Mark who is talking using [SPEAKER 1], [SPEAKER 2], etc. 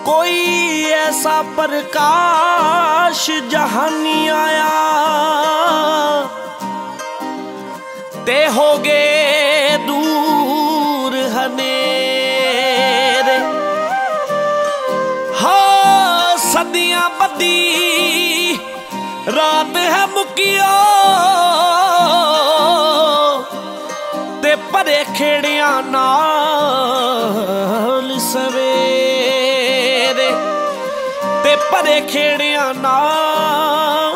[SPEAKER 1] कोई ऐसा प्रकाश जहानी आया ते हो गए दूर हनेरे। हाँ सदियां बदी रात है मुकियो ते परे खेड़िया नाल सवेरे ते परे खेड़िया नाल